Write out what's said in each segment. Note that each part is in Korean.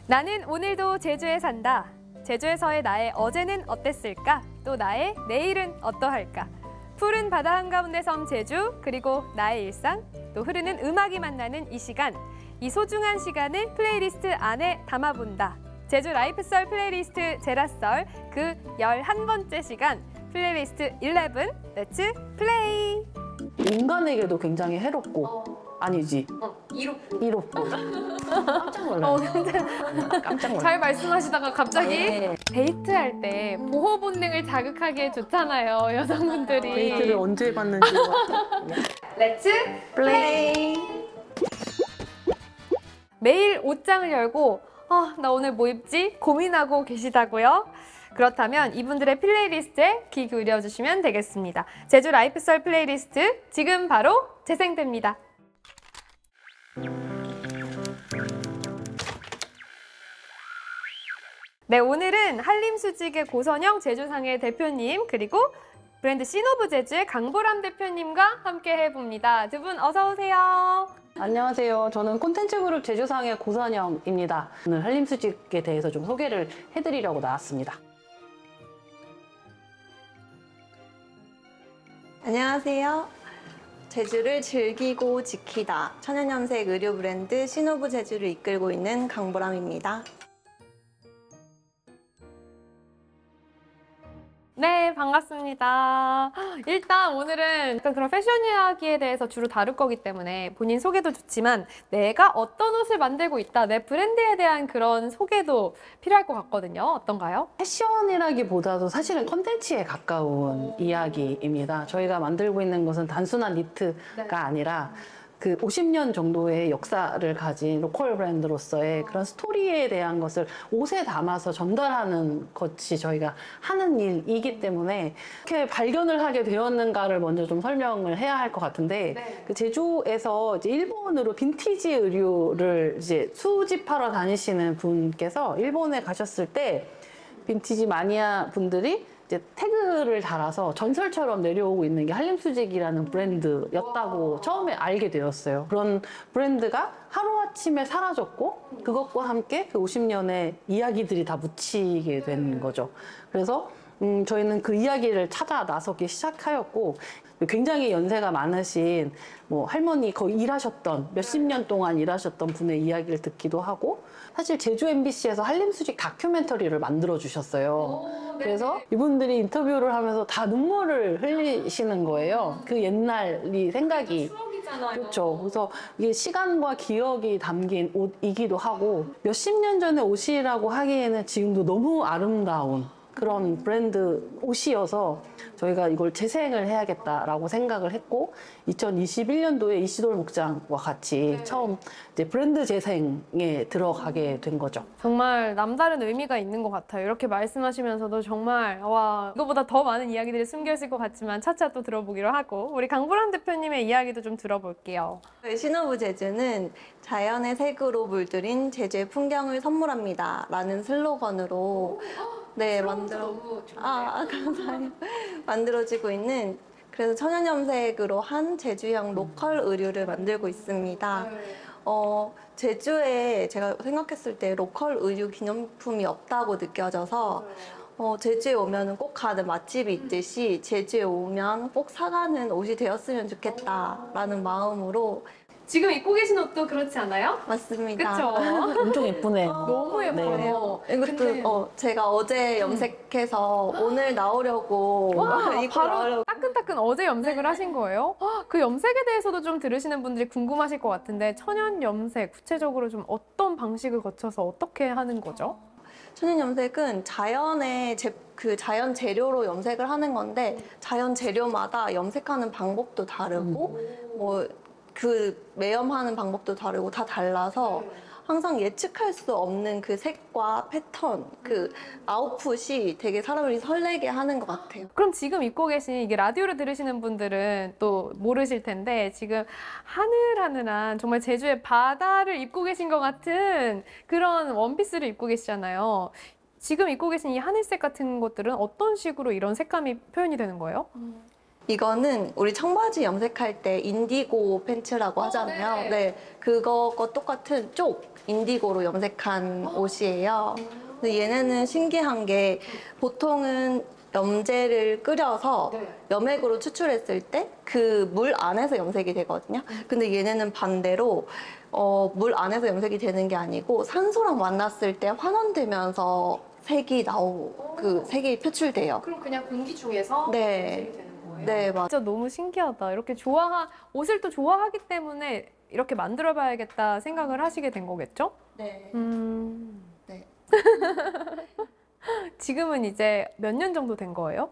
나는 오늘도 제주에 산다. 제주에서의 나의 어제는 어땠을까? 또 나의 내일은 어떠할까? 푸른 바다 한가운데 섬 제주, 그리고 나의 일상, 또 흐르는 음악이 만나는 이 시간. 이 소중한 시간을 플레이리스트 안에 담아본다. 제주 라이프썰 플레이리스트 제라썰 그 11번째 시간 플레이리스트 11 렛츠 플레이! 인간에게도 굉장히 해롭고 아니지 이롭고 깜짝 놀랐네. 깜짝 놀랐네. 잘 말씀하시다가 갑자기 네. 데이트할 때 보호 본능을 자극하기에 좋잖아요, 여성분들이. 데이트를 언제 해봤는지. 렛츠 플레이. 매일 옷장을 열고 나 오늘 뭐 입지? 고민하고 계시다고요? 그렇다면 이분들의 플레이리스트에 귀 기울여주시면 되겠습니다. 제주 라이프썰 플레이리스트 지금 바로 재생됩니다. 네, 오늘은 한림수직의 고선영 제주상의 대표님 그리고 브랜드 신오브 제주의 강보람 대표님과 함께 해봅니다. 두 분 어서 오세요. 안녕하세요. 저는 콘텐츠 그룹 제주상의 고선영입니다. 오늘 한림수직에 대해서 좀 소개를 해드리려고 나왔습니다. 안녕하세요. 제주를 즐기고 지키다 천연염색 의류 브랜드 신오브 제주를 이끌고 있는 강보람입니다. 네, 반갑습니다. 일단 오늘은 약간 그런 패션 이야기에 대해서 주로 다룰 거기 때문에 본인 소개도 좋지만 내가 어떤 옷을 만들고 있다, 내 브랜드에 대한 그런 소개도 필요할 것 같거든요. 어떤가요? 패션이라기보다도 사실은 콘텐츠에 가까운 이야기입니다. 저희가 만들고 있는 것은 단순한 니트가 아니라 그 50년 정도의 역사를 가진 로컬 브랜드로서의 그런 스토리에 대한 것을 옷에 담아서 전달하는 것이 저희가 하는 일이기 때문에 이렇게 발견을 하게 되었는가를 먼저 좀 설명을 해야 할 것 같은데, 그 제주에서 이제 일본으로 빈티지 의류를 이제 수집하러 다니시는 분께서 일본에 가셨을 때 빈티지 마니아 분들이 이제 태그를 달아서 전설처럼 내려오고 있는 게 한림수직이라는 브랜드였다고 처음에 알게 되었어요. 그런 브랜드가 하루아침에 사라졌고 그것과 함께 그 50년의 이야기들이 다 묻히게 된 거죠. 그래서 저희는 그 이야기를 찾아 나서기 시작하였고, 굉장히 연세가 많으신 뭐 할머니 거의 일하셨던 몇십 년 동안 일하셨던 분의 이야기를 듣기도 하고, 사실 제주 MBC에서 한림수직 다큐멘터리를 만들어 주셨어요. 그래서 이분들이 인터뷰를 하면서 다 눈물을 흘리시는 거예요. 그 옛날이 생각이. 그렇죠. 그래서 이게 시간과 기억이 담긴 옷이기도 하고, 몇십 년 전의 옷이라고 하기에는 지금도 너무 아름다운 그런 브랜드 옷이어서 저희가 이걸 재생을 해야겠다라고 생각을 했고, 2021년도에 이시돌 목장과 같이 처음 이제 브랜드 재생에 들어가게 된 거죠. 정말 남다른 의미가 있는 것 같아요. 이렇게 말씀하시면서도 정말 와, 이거보다 더 많은 이야기들이 숨겨 있을 것 같지만 차차 또 들어보기로 하고, 우리 강보람 대표님의 이야기도 좀 들어볼게요. 신오브 제주는 자연의 색으로 물들인 제주의 풍경을 선물합니다 라는 슬로건으로 감사해요. 만들어지고 있는, 그래서 천연염색으로 한 제주형 로컬 의류를 만들고 있습니다. 제주에 제가 생각했을 때 로컬 의류 기념품이 없다고 느껴져서 제주에 오면 꼭 가는 맛집이 있듯이 제주에 오면 꼭 사가는 옷이 되었으면 좋겠다라는 마음으로. 지금 입고 계신 옷도 그렇지 않아요? 맞습니다. 그쵸? 엄청 예쁘네요. 너무 예뻐요. 이것도 제가 어제 염색해서 오늘 나오려고 입고 바로 나오려고. 따끈따끈 어제 염색을 하신 거예요? 그 염색에 대해서도 좀 들으시는 분들이 궁금하실 것 같은데, 천연 염색 구체적으로 좀 어떤 방식을 거쳐서 어떻게 하는 거죠? 천연 염색은 그 자연 재료로 염색을 하는 건데, 자연 재료마다 염색하는 방법도 다르고 뭐 그 매염하는 방법도 다르고 다 달라서 항상 예측할 수 없는 그 색과 패턴, 그 아웃풋이 되게 사람을 설레게 하는 것 같아요. 그럼 지금 입고 계신, 이게 라디오를 들으시는 분들은 또 모르실 텐데, 지금 하늘하늘한 정말 제주의 바다를 입고 계신 것 같은 그런 원피스를 입고 계시잖아요. 지금 입고 계신 이 하늘색 같은 것들은 어떤 식으로 이런 색감이 표현이 되는 거예요? 이거는 우리 청바지 염색할 때 인디고 팬츠라고 하잖아요. 네. 그거과 똑같은 쪽 인디고로 염색한 옷이에요. 근데 얘네는 신기한 게 보통은 염제를 끓여서 염액으로 추출했을 때 그 물 안에서 염색이 되거든요. 근데 얘네는 반대로 물 안에서 염색이 되는 게 아니고 산소랑 만났을 때 환원되면서 그 색이 표출돼요. 그럼 그냥 공기 중에서 네. 네, 맞아요. 진짜 너무 신기하다. 이렇게 옷을 또 좋아하기 때문에 이렇게 만들어봐야겠다 생각을 하시게 된 거겠죠? 네. 네. 지금은 이제 몇 년 정도 된 거예요?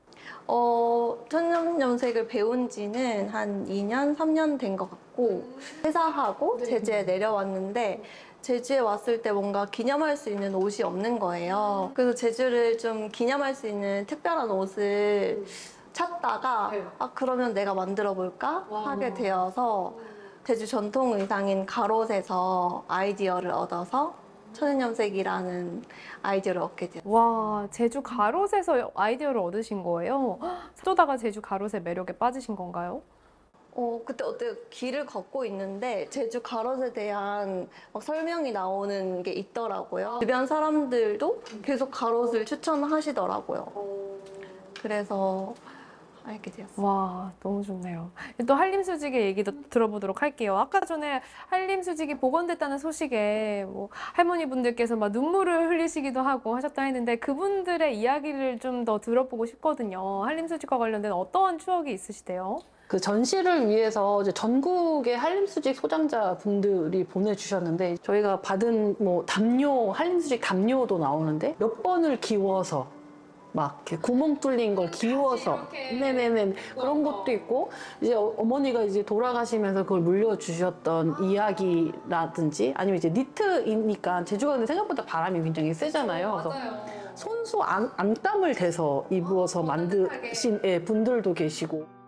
천연 염색을 배운 지는 한 2년, 3년 된 것 같고 퇴사하고 제주에 내려왔는데 제주에 왔을 때 뭔가 기념할 수 있는 옷이 없는 거예요. 그래서 제주를 좀 기념할 수 있는 특별한 옷을 찾다가 그러면 내가 만들어 볼까 하게 되어서 제주 전통 의상인 가롯에서 아이디어를 얻어서 천연염색이라는 아이디어를 얻게 되었어요. 와, 제주 가롯에서 아이디어를 얻으신 거예요? 어쩌다가 제주 가롯의 매력에 빠지신 건가요? 그때 어떻게 길을 걷고 있는데 제주 가롯에 대한 막 설명이 나오는 게 있더라고요. 주변 사람들도 계속 가롯을 추천하시더라고요. 그래서 알게 되었어요. 와, 너무 좋네요. 또 한림수직의 얘기도 들어보도록 할게요. 아까 전에 한림수직이 복원됐다는 소식에 뭐 할머니분들께서 막 눈물을 흘리시기도 하고 하셨다 했는데 그분들의 이야기를 좀 더 들어보고 싶거든요. 한림수직과 관련된 어떠한 추억이 있으시대요? 그 전시를 위해서 이제 전국의 한림수직 소장자 분들이 보내주셨는데 저희가 받은 뭐 담요, 한림수직 담요도 나오는데 몇 번을 기워서 막 이렇게 구멍 뚫린 걸 기워서 네네네 그런 것도 있고 이제 어머니가 이제 돌아가시면서 그걸 물려주셨던 이야기라든지 아니면 이제 니트이니까 제주가 근데 생각보다 바람이 굉장히 세잖아요. 그래서 손수 안땀을 대서 입어서 만드신 분들도 계시고.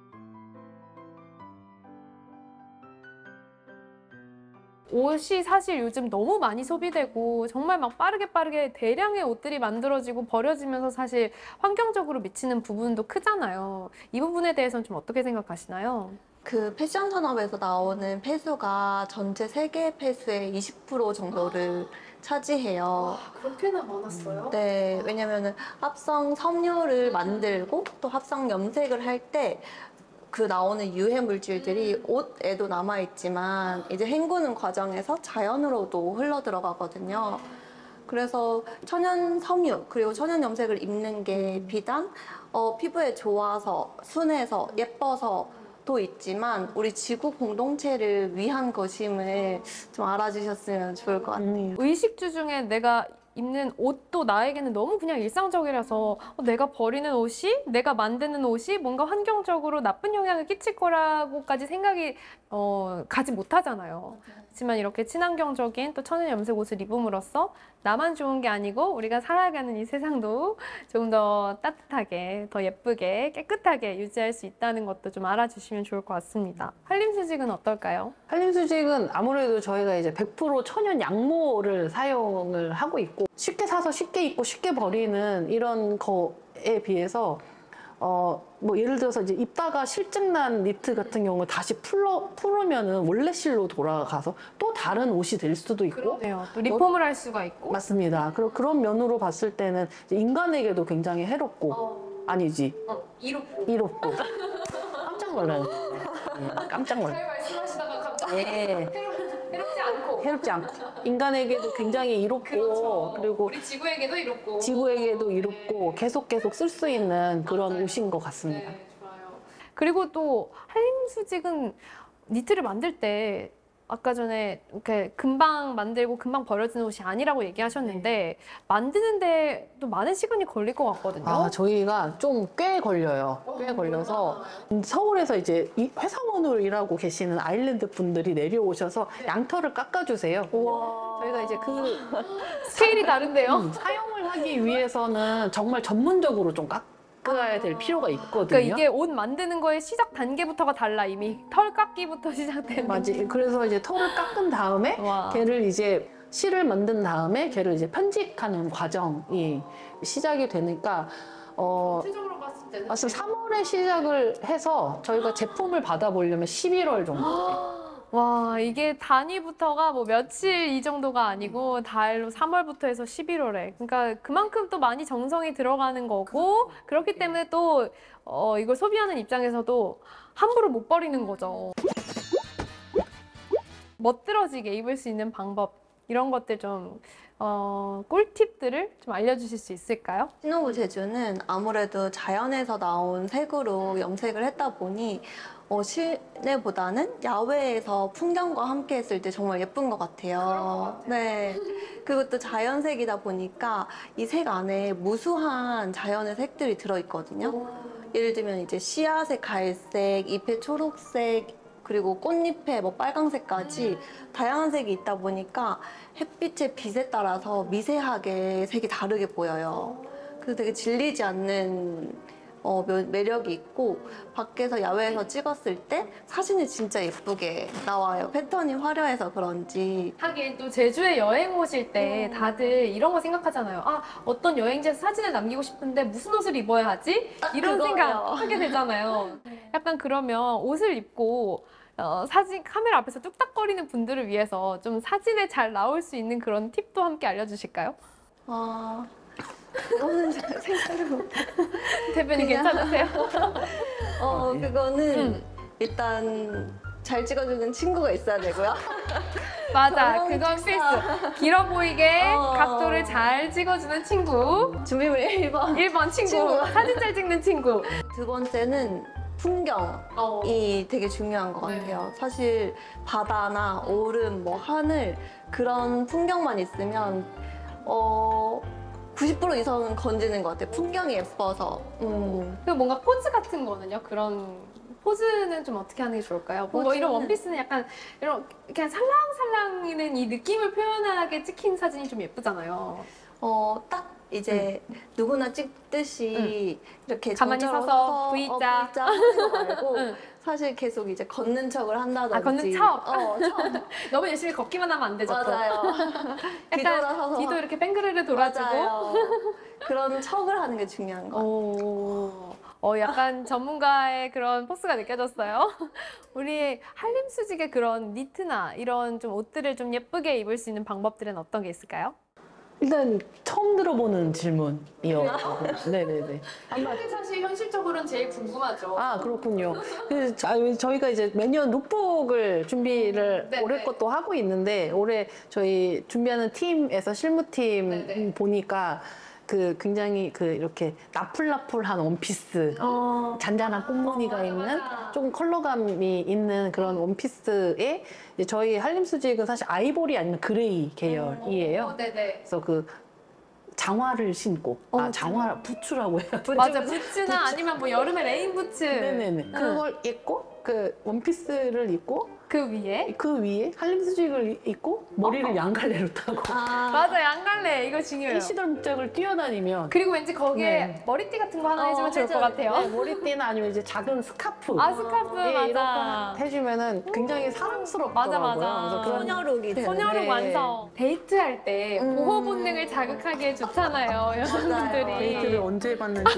옷이 사실 요즘 너무 많이 소비되고 정말 막 빠르게 대량의 옷들이 만들어지고 버려지면서 사실 환경적으로 미치는 부분도 크잖아요. 이 부분에 대해서는 좀 어떻게 생각하시나요? 그 패션 산업에서 나오는 폐수가 전체 세계 폐수의 20% 정도를 차지해요. 그렇게나 많았어요? 네, 왜냐면은 합성 섬유를 만들고 또 합성 염색을 할 때 그 나오는 유해 물질들이 옷에도 남아있지만 이제 헹구는 과정에서 자연으로도 흘러 들어가거든요. 그래서 천연 섬유 그리고 천연 염색을 입는 게 비단 피부에 좋아서 순해서 예뻐서 도 있지만 우리 지구 공동체를 위한 것임을 좀 알아주셨으면 좋을 것 같아요. 의식주 중에 내가 입는 옷도 나에게는 너무 그냥 일상적이라서 내가 버리는 옷이, 내가 만드는 옷이 뭔가 환경적으로 나쁜 영향을 끼칠 거라고까지 생각이 가지 못하잖아요. 하지만 이렇게 친환경적인 또 천연 염색 옷을 입음으로써 나만 좋은 게 아니고 우리가 살아가는 이 세상도 조금 더 따뜻하게, 더 예쁘게, 깨끗하게 유지할 수 있다는 것도 좀 알아주시면 좋을 것 같습니다. 한림수직은 어떨까요? 한림수직은 아무래도 저희가 이제 100% 천연 양모를 사용을 하고 있고 쉽게 사서 쉽게 입고 쉽게 버리는 이런 거에 비해서 뭐 예를 들어서 이제 입다가 실증난 니트 같은 경우 다시 풀으면은 원래 실로 돌아가서 또 다른 옷이 될 수도 있고. 그러네요. 또 리폼을 할 수가 있고. 맞습니다. 그런 면으로 봤을 때는 이제 인간에게도 굉장히 해롭고 아니지 이롭고 깜짝 놀라요. 깜짝 놀라요. 말씀하시다가 갑자기 해롭지 않고. 해롭지 않고 인간에게도 굉장히 이롭고 그렇죠. 그리고 우리 지구에게도 이롭고. 지구에게도 이롭고 계속 쓸 수 있는 그런 옷인 것 같습니다. 네, 좋아요. 그리고 또 한림수직은 니트를 만들 때 아까 전에 이렇게 금방 만들고 금방 버려지는 옷이 아니라고 얘기하셨는데 만드는데 또 많은 시간이 걸릴 것 같거든요. 저희가 좀 꽤 걸려요. 꽤 걸려서 서울에서 이제 회사원으로 일하고 계시는 아일랜드 분들이 내려오셔서 양털을 깎아주세요. 저희가 이제 그 스케일이 다른데요? 사용을 하기 위해서는 정말 전문적으로 좀 깎아야 될 필요가 있거든요. 그러니까 이게 옷 만드는 거의 시작 단계부터가 달라. 이미 털 깎기부터 시작되는. 맞지. 그래서 이제 털을 깎은 다음에 와. 걔를 이제 실을 만든 다음에 걔를 이제 편직하는 과정이 시작이 되니까 전체적으로 봤을 맞습니다. 3월에 시작을 해서 저희가 제품을 받아보려면 11월 정도. 와, 이게 단위부터가 뭐 며칠 이 정도가 아니고 달로 3월부터 해서 11월에. 그러니까 그만큼 또 많이 정성이 들어가는 거고 그렇기 때문에 또 이걸 소비하는 입장에서도 함부로 못 버리는 거죠. 멋들어지게 입을 수 있는 방법 이런 것들 좀 꿀팁들을 좀 알려주실 수 있을까요? 신호부 제주는 아무래도 자연에서 나온 색으로 염색을 했다 보니 실내보다는 야외에서 풍경과 함께 했을 때 정말 예쁜 것 같아요. 네. 그리고 또 자연색이다 보니까 이 색 안에 무수한 자연의 색들이 들어있거든요. 예를 들면 이제 씨앗의 갈색, 잎의 초록색, 그리고 꽃잎에 뭐 빨강색까지 다양한 색이 있다 보니까 햇빛의 빛에 따라서 미세하게 색이 다르게 보여요. 그래서 되게 질리지 않는 매력이 있고 밖에서 야외에서 찍었을 때 사진이 진짜 예쁘게 나와요. 패턴이 화려해서 그런지. 하긴 또 제주에 여행 오실 때 다들 이런 거 생각하잖아요. 아, 어떤 여행지에서 사진을 남기고 싶은데 무슨 옷을 입어야 하지? 이런 그거예요. 생각 하게 되잖아요. 약간 그러면 옷을 입고 사진 카메라 앞에서 뚝딱거리는 분들을 위해서 좀 사진에 잘 나올 수 있는 그런 팁도 함께 알려주실까요? 그거는 잘 생각을 못. 대표님 그냥- 괜찮으세요? 그거는 일단 잘 찍어주는 친구가 있어야 되고요. 맞아, 너무 그건 좋다. 필수. 길어 보이게 어. 각도를 잘 찍어주는 친구. 준비물 1번. 1번 친구. 친구. 사진 잘 찍는 친구. 두 번째는 풍경이 되게 중요한 것 같아요. 사실 바다나 오름, 뭐 하늘 그런 풍경만 있으면 90% 이상은 건지는 것 같아요. 풍경이 예뻐서. 그리고 뭔가 포즈 같은 거는요? 그런 포즈는 좀 어떻게 하는 게 좋을까요? 뭔가 이런 포즈는- 원피스는 약간 이런 그냥 살랑살랑이는 이 느낌을 표현하게 찍힌 사진이 좀 예쁘잖아요. 딱 이제 누구나 찍듯이 이렇게 가만히 정자로 서서 V자. V자 하는 거 말고 응. 사실 계속 이제 걷는 척을 한다든지. 아, 걷는 척? 척. 너무 열심히 걷기만 하면 안 되죠. 또. 맞아요. 약간 뒤돌아서서. 뒤도 이렇게 뺑그르르 돌아주고. 맞아요. 그런 척을 하는 게 중요한 것 같아요. 약간 전문가의 그런 포스가 느껴졌어요. 우리 한림수직의 그런 니트나 이런 좀 옷들을 좀 예쁘게 입을 수 있는 방법들은 어떤 게 있을까요? 일단 처음 들어보는 질문이요. 네네네. 이게 사실 현실적으로는 제일 궁금하죠. 아, 그렇군요. 저희가 이제 매년 룩북을 준비를 네, 올해 네. 것도 하고 있는데, 올해 저희 준비하는 팀에서 실무팀 네, 네. 보니까 굉장히 이렇게 나풀나풀한 원피스, 잔잔한 꽃무늬가 맞아, 있는 맞아. 조금 컬러감이 있는 그런 원피스에 이제 저희 한림수직은 사실 아이보리 아니면 그레이 계열이에요. 네네. 그래서 장화를 신고, 장화 부츠라고 해요. 맞아, 부츠나 아니면 뭐 여름에 레인 부츠. 네네네. 그걸 입고 원피스를 입고 그 위에. 그 위에 한림수직을 입고 머리를 양갈래로 타고 맞아, 양갈래. 이거 중요해요. 시덜 목적을 뛰어다니면 그리고 왠지 거기에 네. 머리띠 같은 거 하나 해주면 좋을 것 같아요. 네, 머리띠나 아니면 이제 작은 스카프 아, 스카프, 이런 맞아. 거 해주면은 굉장히 사랑스럽더라고요. 맞아. 그래서 그런 소녀룩이 되는. 소녀룩 네. 완성. 데이트할 때 보호 본능을 자극하기에 좋잖아요, 여성분들이. 데이트를 언제 해봤는지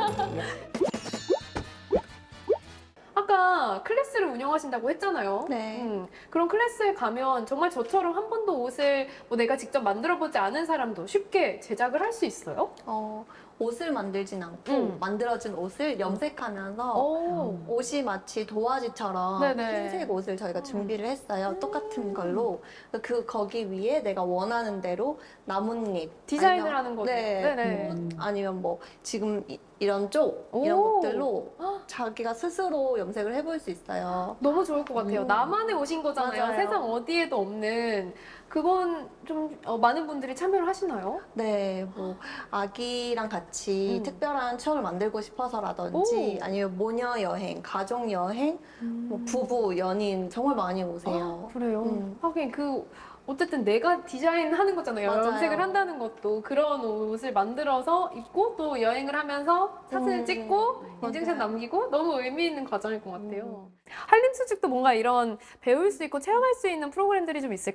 아까 클래스를 운영하신다고 했잖아요. 네. 그런 클래스에 가면 정말 저처럼 한 번도 옷을 뭐 내가 직접 만들어보지 않은 사람도 쉽게 제작을 할 수 있어요? 옷을 만들진 않고 만들어진 옷을 염색하면서 옷이 마치 도화지처럼 네네. 흰색 옷을 저희가 준비를 했어요. 똑같은 걸로. 거기 위에 내가 원하는 대로 나뭇잎 디자인을 아니면- 하는 거죠. 네. 네네. 옷, 아니면 뭐 지금 이런 쪽 이런 오. 것들로 자기가 스스로 염색을 해볼 수 있어요. 너무 좋을 것 같아요. 나만의 옷인 거잖아요. 맞아요. 세상 어디에도 없는. 그건 좀 많은 분들이 참여를 하시나요? 네, 뭐 아기랑 같이 특별한 추억을 만들고 싶어서라든지 아니면 모녀 여행, 가족 여행, 뭐 부부, 연인 정말 많이 오세요. 그래요? 하긴 어쨌든 내가 디자인하는 거잖아요. 맞아요. 염색을 한다는 것도 그런 옷을 만들어서 입고 또 여행을 하면서 사진을 찍고 인증샷 맞아요. 남기고 너무 의미 있는 과정일 것 같아요. 한림수직도 뭔가 이런 배울 수 있고 체험할 수 있는 프로그램들이 좀 있을까요?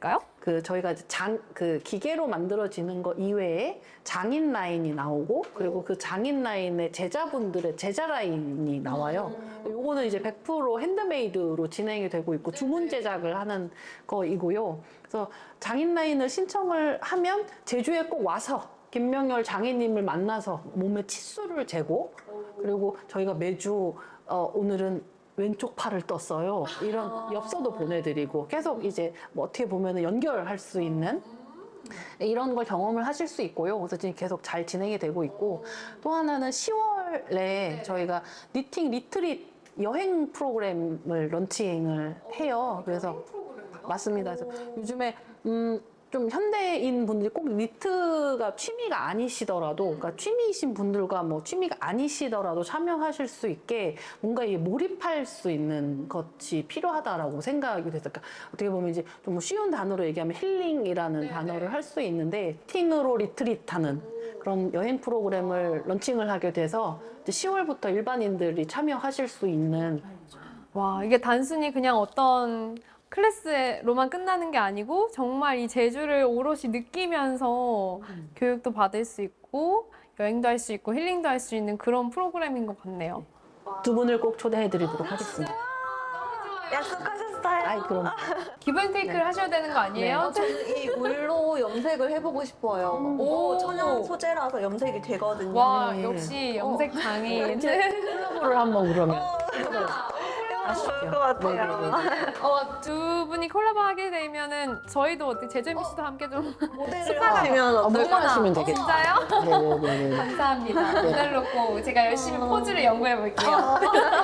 그 저희가 이제 그 기계로 만들어지는 거 이외에 장인 라인이 나오고 그리고 그 장인 라인의 제자분들의 제자 라인이 나와요. 요거는 이제 100% 핸드메이드로 진행이 되고 있고 주문 제작을 하는 거이고요. 그래서 장인 라인을 신청을 하면 제주에 꼭 와서 김명열 장인님을 만나서 몸의 치수를 재고 그리고 저희가 매주 오늘은 왼쪽 팔을 떴어요. 이런 엽서도 보내드리고 계속 이제 뭐 어떻게 보면 연결할 수 있는 이런 걸 경험을 하실 수 있고요. 그래서 지금 계속 잘 진행이 되고 있고 또 하나는 10월에 저희가 니팅 리트릿 여행 프로그램을 런칭을 해요. 그래서 맞습니다. 그래서 요즘에 좀 현대인 분들이 꼭 니트가 취미가 아니시더라도, 그러니까 취미이신 분들과 뭐 취미가 아니시더라도 참여하실 수 있게 뭔가 이게 몰입할 수 있는 것이 필요하다라고 생각이 됐어요. 그러니까 어떻게 보면 이제 좀 쉬운 단어로 얘기하면 힐링이라는 단어를 할 수 있는데, 팅으로 리트릿하는 그런 여행 프로그램을 런칭을 하게 돼서 이제 10월부터 일반인들이 참여하실 수 있는. 와, 이게 단순히 그냥 어떤 클래스로만 끝나는 게 아니고 정말 이 제주를 오롯이 느끼면서 교육도 받을 수 있고 여행도 할 수 있고 힐링도 할 수 있는 그런 프로그램인 것 같네요. 두 분을 꼭 초대해드리도록 하겠습니다. 약속하셨어요? 아이, 그럼. 기본 테이크를 하셔야 되는 거 아니에요? 저는 이 울로 염색을 해보고 싶어요. 오. 천연 소재라서 염색이 되거든요. 와, 네. 역시 염색 장인. 콜라보를 한번 그러면. 좋을 것 같아요. 두 분이 콜라보 하게 되면은 저희도 어떻게 제주 MBC도 함께 좀 모델을 하시면 어떨까요? 모델하시면 되겠다. 진짜요? 네네네. 감사합니다. 모델로 꼭 제가 열심히 포즈를 연구해 볼게요.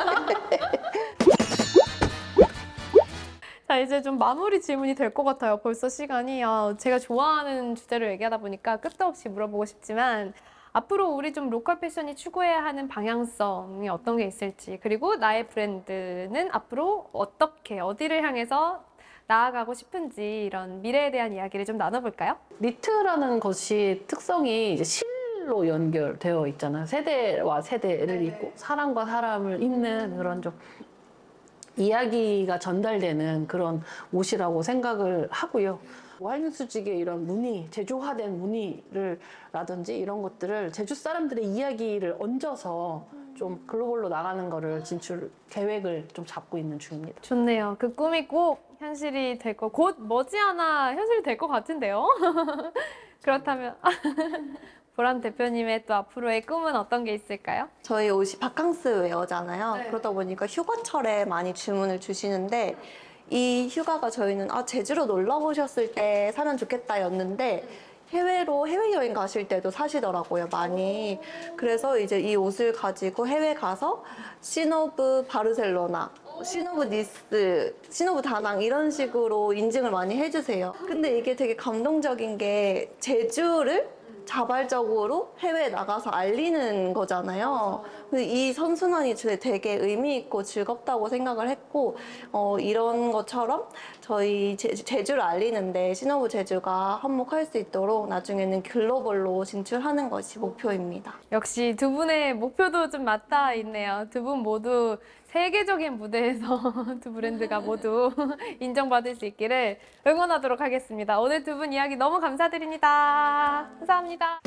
자, 이제 좀 마무리 질문이 될 것 같아요. 벌써 시간이. 제가 좋아하는 주제를 얘기하다 보니까 끝도 없이 물어보고 싶지만 앞으로 우리 좀 로컬 패션이 추구해야 하는 방향성이 어떤 게 있을지, 그리고 나의 브랜드는 앞으로 어떻게, 어디를 향해서 나아가고 싶은지 이런 미래에 대한 이야기를 좀 나눠볼까요? 니트라는 것이 특성이 이제 실로 연결되어 있잖아요. 세대와 세대를 잇고 사람과 사람을 잇는 그런 좀 이야기가 전달되는 그런 옷이라고 생각을 하고요. 한림수직의 이런 무늬, 제주화된 무늬를 라든지 이런 것들을 제주 사람들의 이야기를 얹어서 좀 글로벌로 나가는 거를 진출 계획을 좀 잡고 있는 중입니다. 좋네요. 그 꿈이 꼭 현실이 될 거, 곧 머지않아 현실이 될 것 같은데요. 그렇다면 보람 대표님의 또 앞으로의 꿈은 어떤 게 있을까요? 저희 옷이 바캉스 웨어잖아요. 네. 그러다 보니까 휴가철에 많이 주문을 주시는데 이 휴가가 저희는 제주로 놀러 오셨을 때 사면 좋겠다였는데 해외여행 가실 때도 사시더라고요, 많이. 그래서 이제 이 옷을 가지고 해외 가서 시노브 바르셀로나, 시노브 니스, 시노브 다낭 이런 식으로 인증을 많이 해주세요. 근데 이게 되게 감동적인 게 제주를 자발적으로 해외에 나가서 알리는 거잖아요. 이 선순환이 되게 의미 있고 즐겁다고 생각을 했고, 이런 것처럼 저희 제주를 알리는데 시노브 제주가 한몫할 수 있도록 나중에는 글로벌로 진출하는 것이 목표입니다. 역시 두 분의 목표도 좀 맞닿아 있네요. 두 분 모두 세계적인 무대에서 두 브랜드가 모두 인정받을 수 있기를 응원하도록 하겠습니다. 오늘 두 분 이야기 너무 감사드립니다. 감사합니다.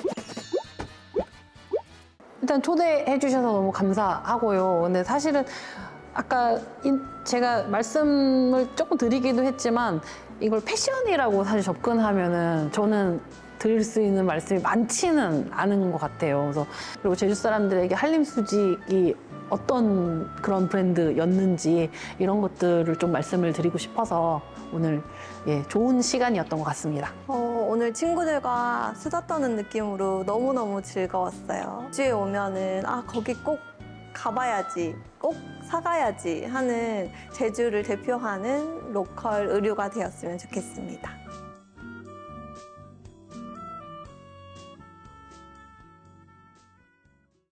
일단 초대해 주셔서 너무 감사하고요. 근데 사실은 아까 제가 말씀을 조금 드리기도 했지만 이걸 패션이라고 사실 접근하면은 저는 드릴 수 있는 말씀이 많지는 않은 것 같아요. 그래서 그리고 제주 사람들에게 한림수직이 어떤 그런 브랜드였는지 이런 것들을 좀 말씀을 드리고 싶어서 오늘 좋은 시간이었던 것 같습니다. 오늘 친구들과 수다 떠는 느낌으로 너무너무 즐거웠어요. 제주에 오면은 거기 꼭 가봐야지, 꼭 사가야지 하는 제주를 대표하는 로컬 의류가 되었으면 좋겠습니다.